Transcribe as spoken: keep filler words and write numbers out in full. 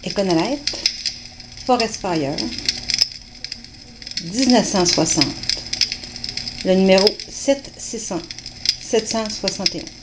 Econolite Forest Fire dix-neuf cent soixante. Le numéro sept cent soixante et un. sept cent soixante et un.